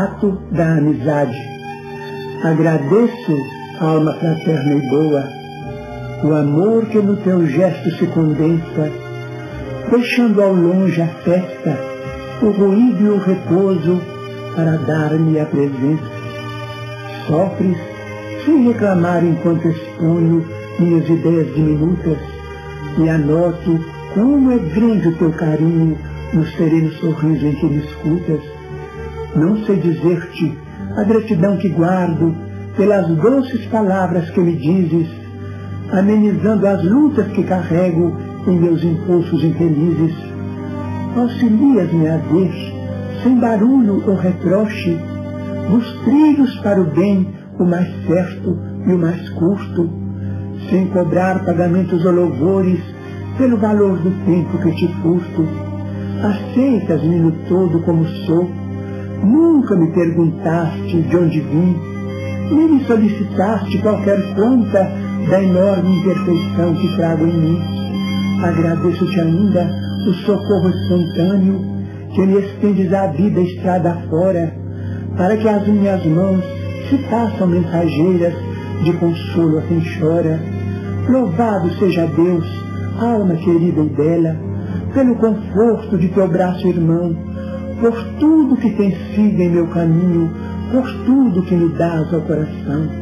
Retrato da amizade. Agradeço, alma fraterna e boa, o amor que no teu gesto se condensa, deixando ao longe a festa, o ruído e o repouso, para dar-me a presença. Sofres sem reclamar enquanto exponho minhas ideias diminutas, e anoto como é grande o teu carinho no sereno sorriso em que me escutas. Não sei dizer-te a gratidão que guardo pelas doces palavras que me dizes, amenizando as lutas que carrego em meus impulsos infelizes. Auxilias-me a ver, sem barulho ou reproche, nos trilhos para o bem, o mais certo e o mais curto, sem cobrar pagamentos ou louvores pelo valor do tempo que te furto. Aceitas-me no todo como sou, nunca me perguntaste de onde vim, nem me solicitaste qualquer conta da enorme imperfeição que trago em mim. Agradeço-te ainda o socorro espontâneo que me estendes a vida estrada fora, para que as minhas mãos se façam mensageiras de consolo a quem chora. Louvado seja Deus, alma querida e bela, pelo conforto de teu braço irmão, por tudo que tens sido em meu caminho, por tudo que me dás ao coração.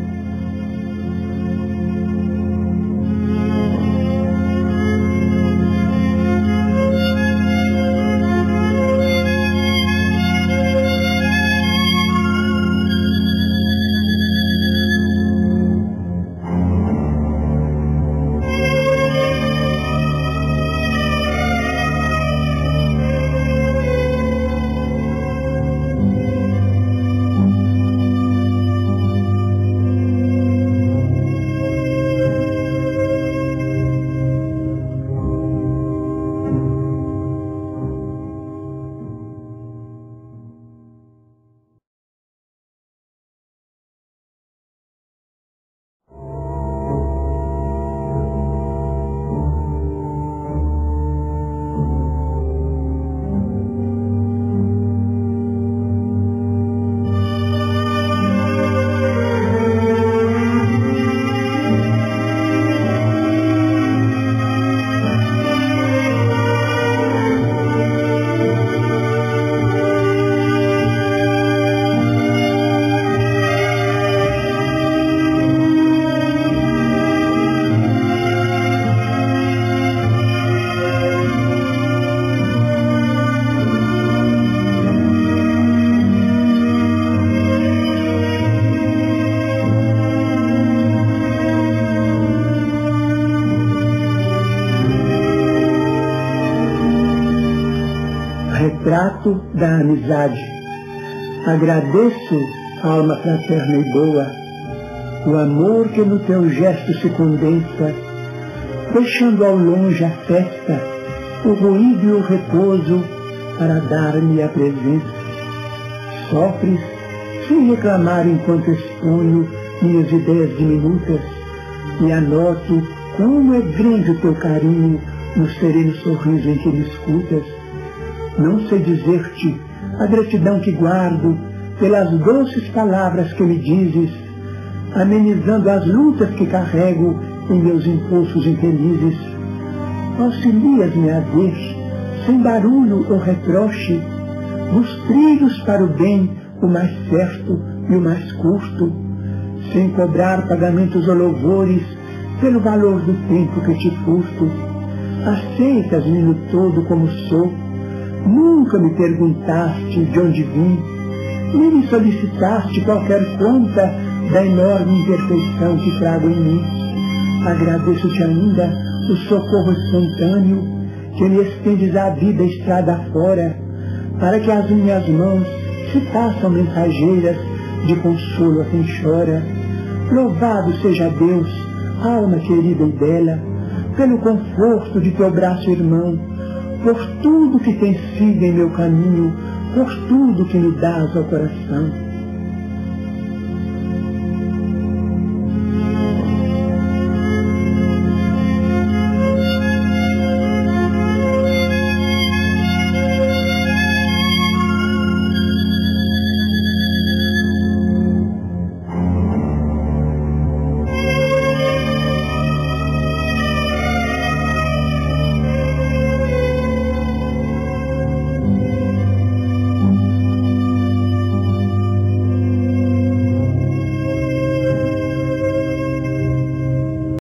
Retrato da amizade. Agradeço, alma fraterna e boa, o amor que no teu gesto se condensa, deixando ao longe a festa, o ruído e o repouso, para dar-me a presença. Sofres sem reclamar enquanto exponho minhas ideias diminutas, e anoto como é grande o teu carinho no sereno sorriso em que me escutas. Não sei dizer-te a gratidão que guardo pelas doces palavras que me dizes, amenizando as lutas que carrego em meus impulsos infelizes. Auxilias-me a ver, sem barulho ou reproche, nos trilhos para o bem, o mais certo e o mais curto, sem cobrar pagamentos ou louvores pelo valor do tempo que te furto. Aceitas-me no todo como sou, nunca me perguntaste de onde vim, nem me solicitaste qualquer conta da enorme imperfeição que trago em mim. Agradeço-te ainda o socorro espontâneo que me estendes a vida estrada fora, para que as minhas mãos se façam mensageiras de consolo a quem chora. Louvado seja Deus, alma querida e bela, pelo conforto de teu braço irmão, por tudo que tens sido em meu caminho, por tudo que me dás ao coração.